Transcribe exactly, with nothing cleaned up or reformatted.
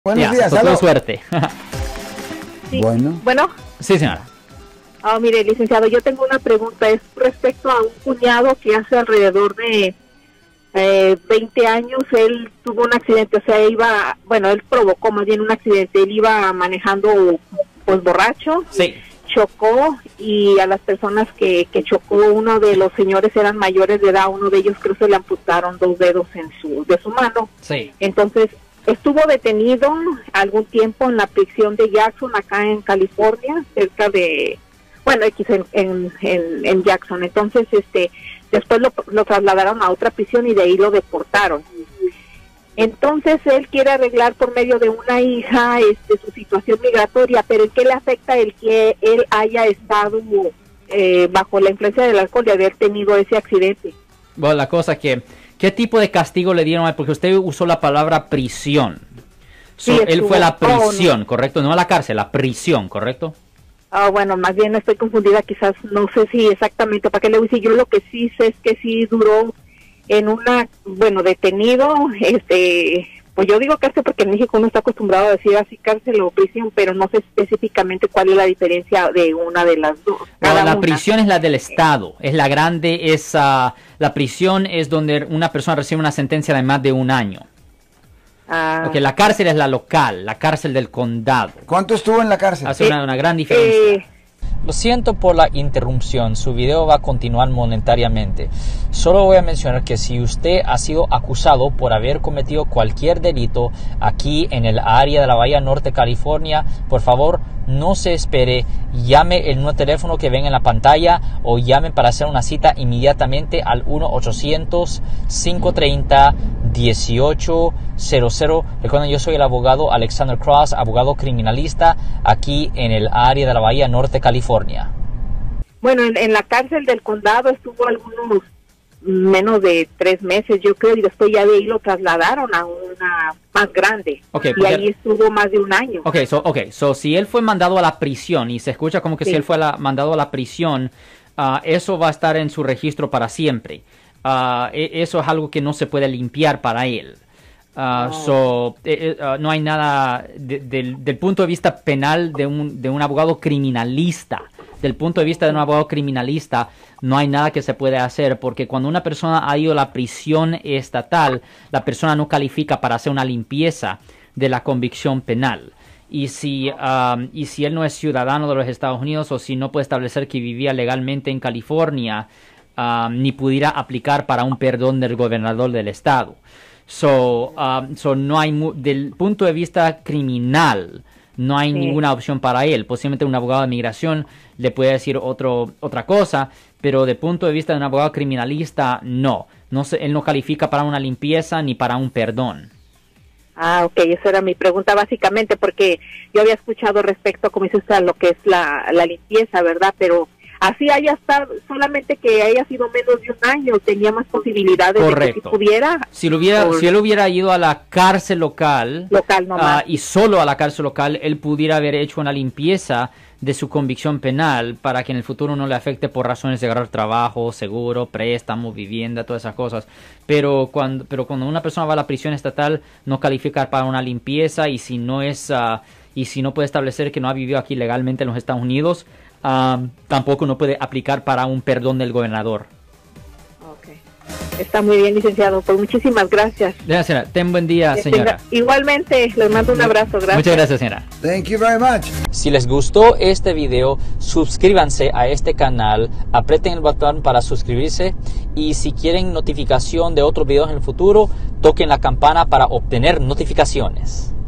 Buenos ya, días, pues, ¿aló? suerte. Sí. Bueno. Bueno. Sí, señora. Oh, mire, licenciado, yo tengo una pregunta. Es respecto a un cuñado que hace alrededor de eh, veinte años, él tuvo un accidente, o sea, iba, bueno, él provocó más bien un accidente. Él iba manejando, pues, borracho. Sí. Chocó, y a las personas que, que chocó, uno de los señores eran mayores de edad, uno de ellos creo se le amputaron dos dedos en su de su mano. Sí. Entonces, estuvo detenido algún tiempo en la prisión de Jackson, acá en California, cerca de, bueno, X en, en, en, en Jackson. Entonces, este, después lo, lo trasladaron a otra prisión y de ahí lo deportaron. Entonces, él quiere arreglar por medio de una hija este, su situación migratoria, pero ¿en qué le afecta el que él haya estado eh, bajo la influencia del alcohol y haber tenido ese accidente? Bueno, la cosa que, ¿qué tipo de castigo le dieron a él? Porque usted usó la palabra prisión. So, Sí, él estuvo- fue a la oh, no. prisión, ¿correcto? No a la cárcel, la prisión, ¿correcto? Ah, bueno, más bien estoy confundida, quizás no sé si exactamente para qué le voy a decir. Yo lo que sí sé es que sí duró en una, bueno, detenido, este, pues yo digo cárcel porque en México uno está acostumbrado a decir así cárcel o prisión, pero no sé específicamente cuál es la diferencia de una de las dos. Bueno, cada la una. prisión es la del Estado, es la grande, es ah, la prisión es donde una persona recibe una sentencia de más de un año. Ah, Porque la cárcel es la local, la cárcel del condado. ¿Cuánto estuvo en la cárcel? Hace una, una gran diferencia. eh, Lo siento por la interrupción, su video va a continuar momentáneamente. Solo voy a mencionar que si usted ha sido acusado por haber cometido cualquier delito aquí en el área de la Bahía Norte, California, por favor no se espere, llame el nuevo teléfono que ven en la pantalla o llame para hacer una cita inmediatamente al uno ochocientos, cinco treinta, dieciocho cero cero. Recuerden, yo soy el abogado Alexander Cross, abogado criminalista aquí en el área de la Bahía Norte, California. bueno, en, en la cárcel del condado estuvo algunos menos de tres meses, yo creo, y después ya de ahí lo trasladaron a una más grande. Ok, y porque- ahí estuvo más de un año. Ok, so, okay, so si él fue mandado a la prisión y se escucha como que Sí. si él fue la- mandado a la prisión, ah, eso va a estar en su registro para siempre. Ah, e- eso es algo que no se puede limpiar para él. Ah, Oh. so, eh, eh, ah, no hay nada de- del, del punto de vista penal de un, de un abogado criminalista. Del punto de vista de un abogado criminalista, no hay nada que se puede hacer, porque cuando una persona ha ido a la prisión estatal, la persona no califica para hacer una limpieza de la convicción penal. Y si, um, y si él no es ciudadano de los Estados Unidos, o si no puede establecer que vivía legalmente en California, um, ni pudiera aplicar para un perdón del gobernador del estado. So, um, so no hay mu- del punto de vista criminal, no hay Sí. ninguna opción para él. Posiblemente un abogado de migración le puede decir otro, otra cosa, pero de punto de vista de un abogado criminalista, no. no se, él no califica para una limpieza ni para un perdón. Ah, ok, esa era mi pregunta básicamente, porque yo había escuchado respecto, como dice usted, a lo que es la, la limpieza, ¿verdad? Pero así haya estado, solamente que haya sido menos de un año, tenía más posibilidades de que Correcto. si pudiera Si, lo hubiera, Por- si él hubiera ido a la cárcel local, local nomás. ah, y solo a la cárcel local, él pudiera haber hecho una limpieza de su convicción penal para que en el futuro no le afecte por razones de agarrar trabajo, seguro, préstamo, vivienda, todas esas cosas. Pero cuando, pero cuando una persona va a la prisión estatal, no califica para una limpieza, y si no es ah, y si no puede establecer que no ha vivido aquí legalmente en los Estados Unidos, ah, tampoco no puede aplicar para un perdón del gobernador. Ok. Está muy bien, licenciado. Pues muchísimas gracias. Gracias, señora. Ten buen día, Que señora. tenga- Igualmente, les mando un abrazo. Gracias. Muchas gracias, señora. Thank you very much. Si les gustó este video, suscríbanse a este canal, aprieten el botón para suscribirse y si quieren notificación de otros videos en el futuro, toquen la campana para obtener notificaciones.